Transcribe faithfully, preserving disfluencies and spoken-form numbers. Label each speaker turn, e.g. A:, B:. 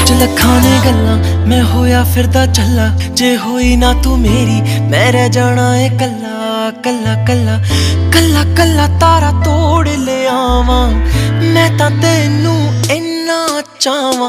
A: सोच लखां ने गल्लां मैं होया फिरदा चला, जे होई ना तू मेरी मैं रह जाना है कल्ला कल्ला कल्ला कल्ला कल्ला तारा तोड़ ले आवां मैं तां तैनू इन्ना चावां।